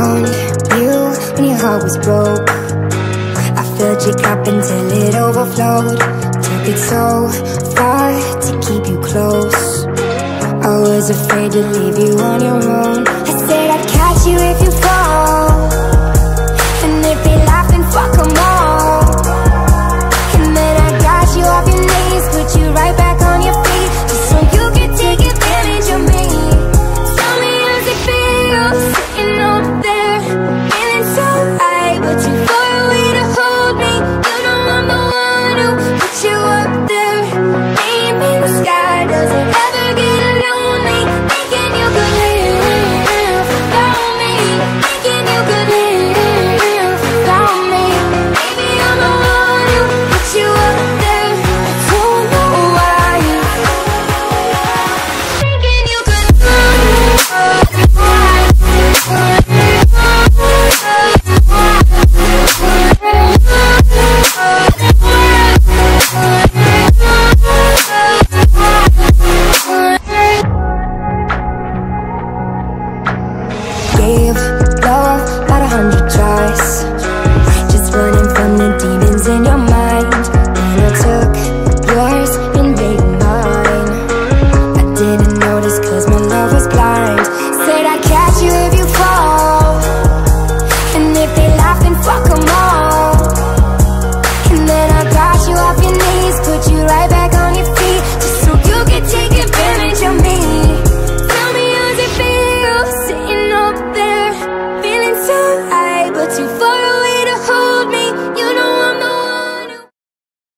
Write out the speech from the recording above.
found you when your heart was broke. I filled your cup until it overflowed. Took it so far to keep you close. I was afraid to leave you on your own. I said I'd catch you if you fall, and if they laugh then fuck 'em all. And then I got you off your knees, put you right back on your feet, just so you could take advantage of me. Tell me how's it feel, sitting over there, feeling so high, but too far away to hold me. You know I'm the one who put you up there, name in the sky. Does it ever get lonely, thinking you could live without me, thinking you could live without me? Maybe I'm the one who put you up there, I don't know why. Thinking you could gave love about 100 tries.